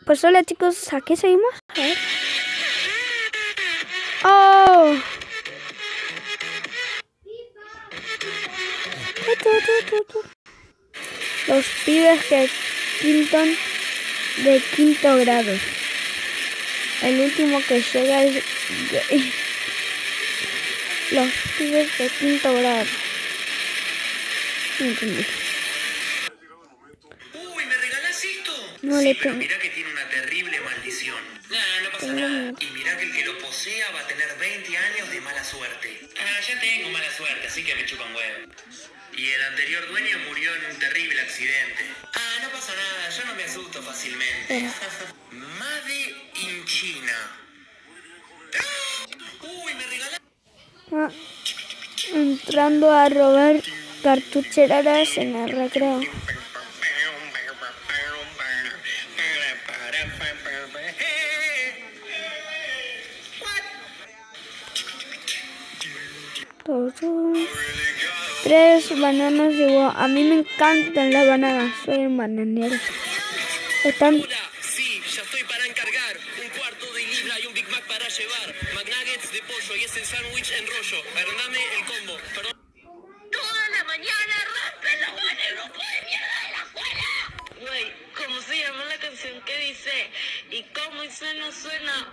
Pues hola chicos, ¿a qué seguimos? A ver. ¡Oh! Los pibes que pintan de quinto grado. El último que llega es gay. Los pibes de quinto grado. No entendí. Uy, ¿me regalás esto? No sí, le pero tengo. mirá que tiene una terrible maldición. Nah, no pasa nada. Y mirá que el que lo posea va a tener 20 años de mala suerte. Ah, ya tengo mala suerte, así que me chupan huevo. Y el anterior dueño murió en un terrible accidente. Ah, no pasa nada, yo no me asusto fácilmente. Made in China. Uy, ¿me regalás? Ah, entrando a robar cartucheras en el recreo. Tres bananas igual. A mí me encantan las bananas. Soy un bananero. Están... Sí, ya estoy para encargar. Un cuarto de libra y un Big Mac para llevar. McNuggets de pollo y ese sándwich en rollo. Agrandame el combo. Perdón. Toda la mañana rompen los baños el grupo de mierda de la escuela. Güey, ¿cómo se llama la canción que dice? Y cómo suena, suena.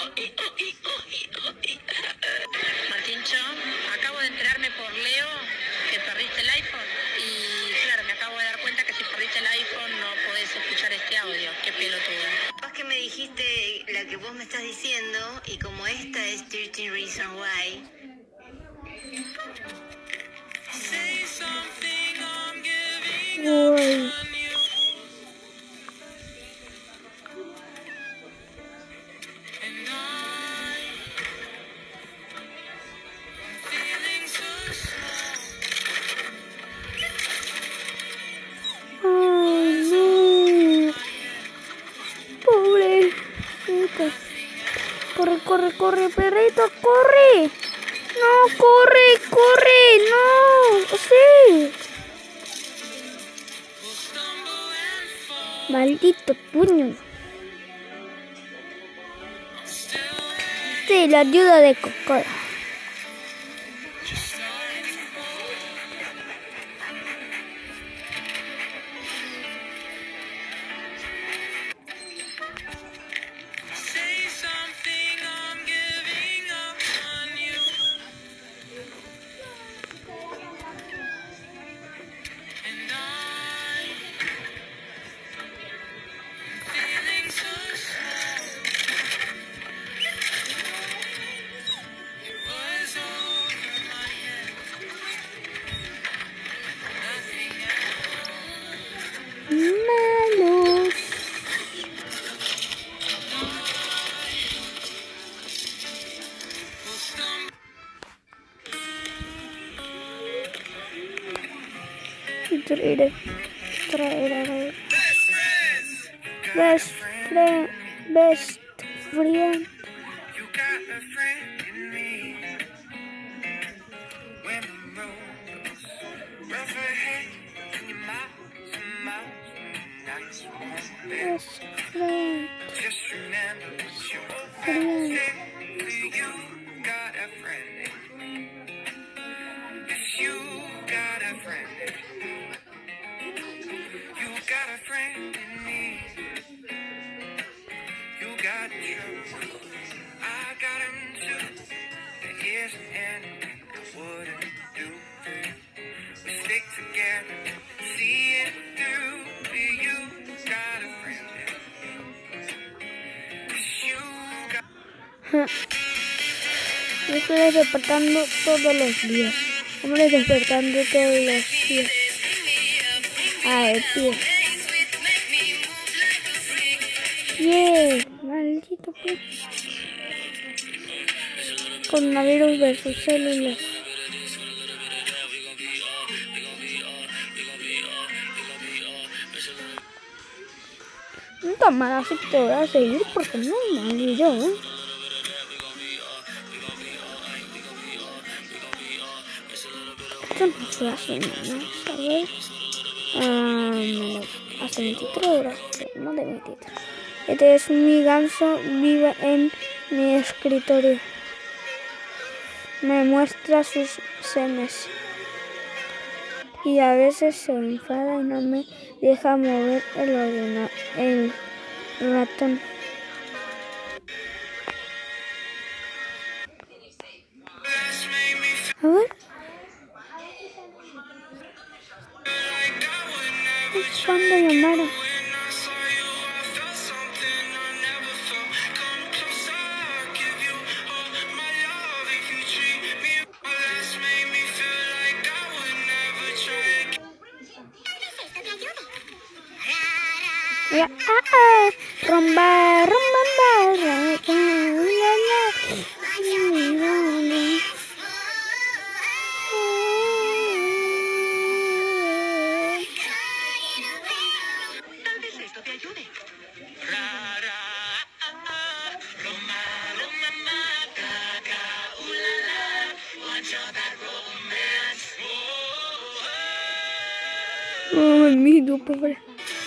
Martincho, acabo de enterarme por Leo que perdiste el iPhone y claro, me acabo de dar cuenta que si perdiste el iPhone no podés escuchar este audio. Qué pelotuda. Capaz que me dijiste la que vos me estás diciendo y como esta es 13 Reasons Why. Uy. Ay, no. Pobrecita. Corre, corre, corre, perrito, corre. No, corre, corre, no. Sí. Maldito puño. Sí, la ayuda de Coco. Malos. Traer. Best friend. Best friend. You got a friend in me. When the road goes rough ahead and you're miles and miles from nights won't be. Best friend. Just remember you Friend. you got a friend in me. Yes, you got a friend in me. You got a friend in me. You got trouble. I got him too. There isn't anything I wouldn't do. We stick together, see it through. You got a friend in me. You got... Yo estoy despertando todos los días. Hombre, despertando todos los días. Ay, tío. Yeah, maldito pues. Coronavirus versus células. Nunca más así te voy a seguir porque no me olvidó, ¿eh? Esto no se hace nada, ¿sabes? Hace 23 horas, no de 23. Este es mi ganso, vive en mi escritorio. Me muestra sus semes. Y a veces se enfada y no me deja mover el ratón. A ver. ¿Cuándo llamara? Rumba, rumba, Tal vez esto te ayude. Ay, mira, pobre.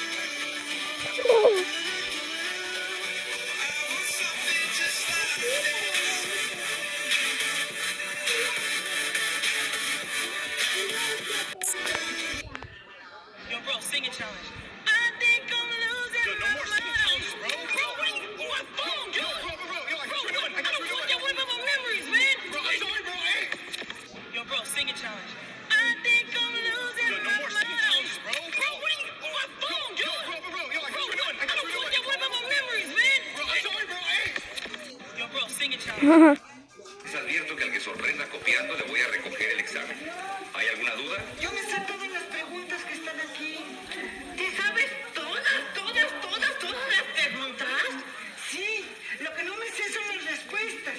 Yo, bro, sing it challenge. I think I'm losing no more singing challenges, bro. Bro, what are you? Oh, I'm phone, dude. Bro, I don't want that one of my memories, man. Bro, I'm sorry, bro. Hey. Yo, bro, sing it challenge. I think I'm losing no more singing challenges, bro. Bro, what are you? Oh, I'm phone, dude. Bro, I don't want that one of my memories, man. Bro, I'm sorry, bro. Hey. Yo, bro, sing it challenge. Les advierto que al que sorprenda copiando le voy a recoger el examen. ¿Hay alguna duda? Yo me sé todas las preguntas que están aquí. ¿Te sabes todas las preguntas? Sí, lo que no me sé son las respuestas.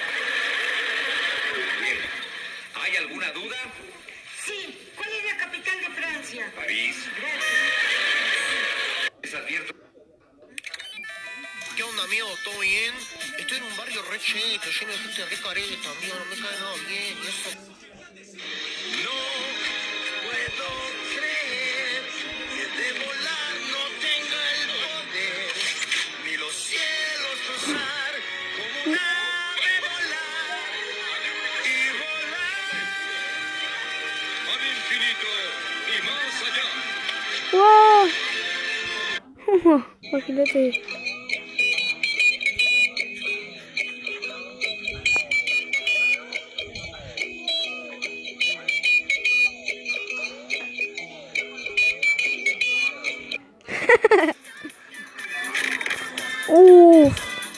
Bien. ¿Hay alguna duda? Sí, ¿cuál es la capital de Francia? París. Gracias. Les advierto. ¿Qué onda, amigo? ¿Todo bien? Estoy en un barrio re cheto, lleno de gente re careta, amigo, no me cae nada bien y eso. No puedo creer que de volar no tenga el poder, ni los cielos cruzar como un ave volar y volar al infinito y más allá. ¡Wow! Imagínate. Uff.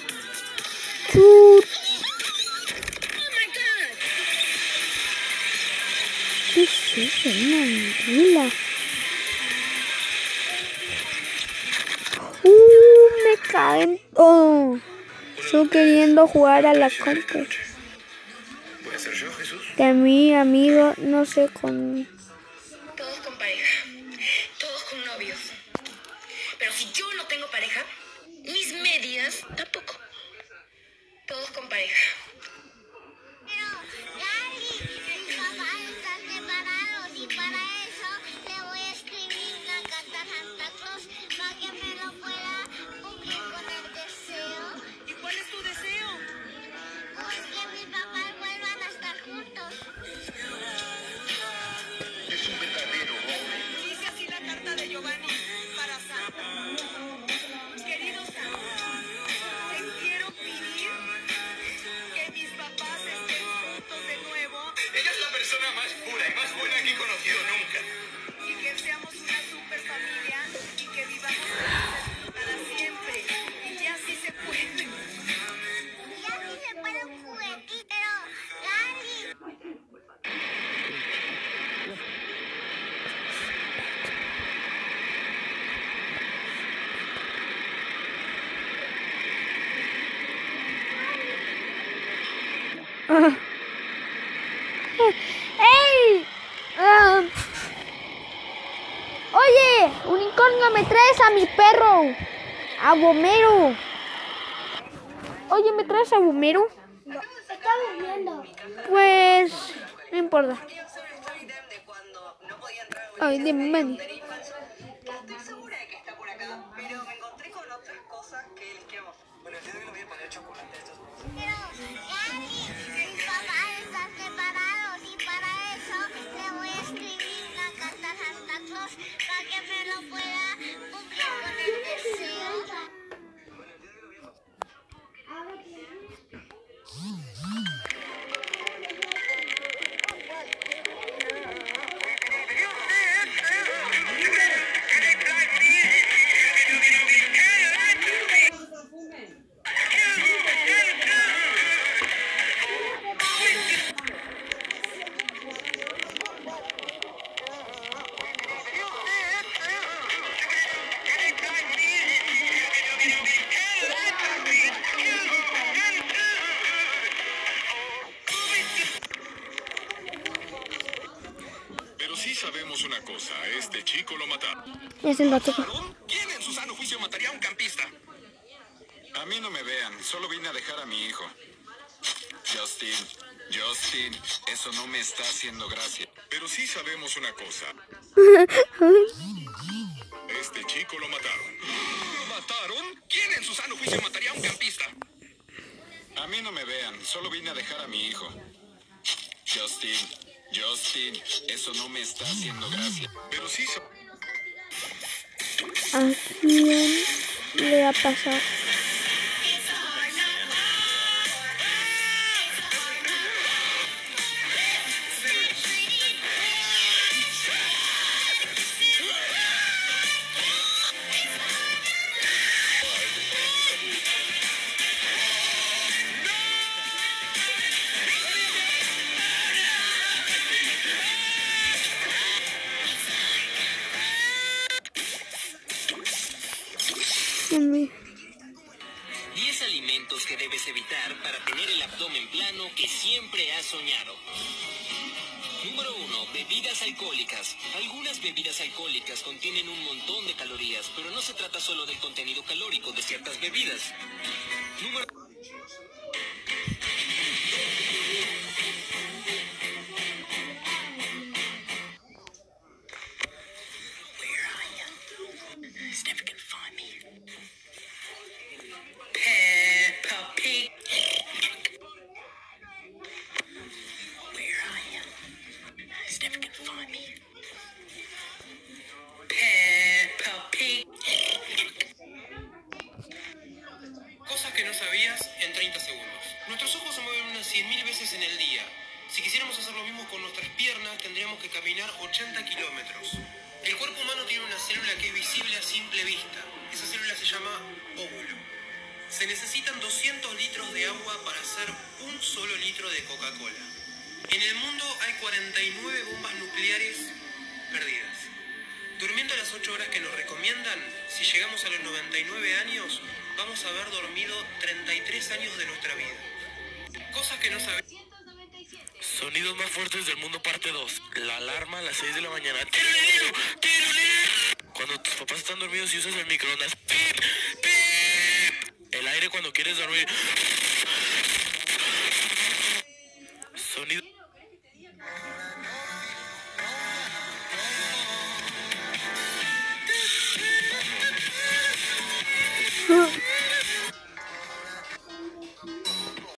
¿Qué es eso? Una anguila. Me caen todo. Estoy queriendo jugar a la compu. ¿Voy a ser yo, Jesús? Que mi amigo no sé con... Todos con pareja, todos con novios. Pero si yo no tengo pareja, mis medias tampoco. Todos con pareja. Pero, Gali, mis papás están separados y para eso le voy a escribir una carta a Santa Claus para que me lo pueda cumplir con el deseo. ¿Y cuál es tu deseo? Pues que mis papás vuelvan a estar juntos. Es un verdadero hombre. Dice así la carta de Giovanni para Santa. Querido Santa, te quiero pedir que mis papás estén juntos de nuevo Ella es la persona más pura y más buena que he conocido nunca. y que seamos una super familia y que vivamos felices para siempre. Y ya sí se puede. Y así se puede un juguetito. Pero, Gali, ¡Ey! Oye, unicornio, ¿me traes a mi perro? A Bomero. Oye, ¿me traes a Bomero? no, está durmiendo. Pues... no importa. De cuando no podía entrar Ay, dime, Manny. Estoy segura de que está por acá, pero me encontré con otras cosas que chico lo mataron. Es el batuco. ¿Quién en su sano juicio mataría a un campista? A mí no me vean, solo vine a dejar a mi hijo. Justin, eso no me está haciendo gracia. Pero sí sabemos una cosa. Este chico lo mataron. ¿Lo mataron? ¿Quién en su sano juicio mataría a un campista? A mí no me vean, solo vine a dejar a mi hijo. Justin, eso no me está haciendo gracia. Pero sí ¿A quién le ha pasado? Hombre. 10 alimentos que debes evitar para tener el abdomen plano que siempre has soñado. Número 1. Bebidas alcohólicas. Algunas bebidas alcohólicas contienen un montón de calorías, pero no se trata solo del contenido calórico de ciertas bebidas. Número Peppa Pig. Where are you? Sniff can find me. Peppa Pig. Cosas que no sabías en 30 segundos. Nuestros ojos se mueven unas 100.000 veces en el día. Si quisiéramos hacer lo mismo con nuestras piernas, tendríamos que caminar 80 kilómetros. El cuerpo humano tiene una célula que es visible a simple vista. Esa célula se llama óvulo. Se necesitan 200 litros de agua para hacer un solo litro de Coca-Cola. En el mundo hay 49 bombas nucleares perdidas. Durmiendo las 8 horas que nos recomiendan, si llegamos a los 99 años, vamos a haber dormido 33 años de nuestra vida. Cosas que no sabemos. Sonidos más fuertes del mundo parte 2. La alarma a las 6 de la mañana. ¡Tirolero! ¡Tirolero! Cuando tus papás están dormidos y usas el microondas. ¡Pip! ¡Pip! El aire cuando quieres dormir. Sonido.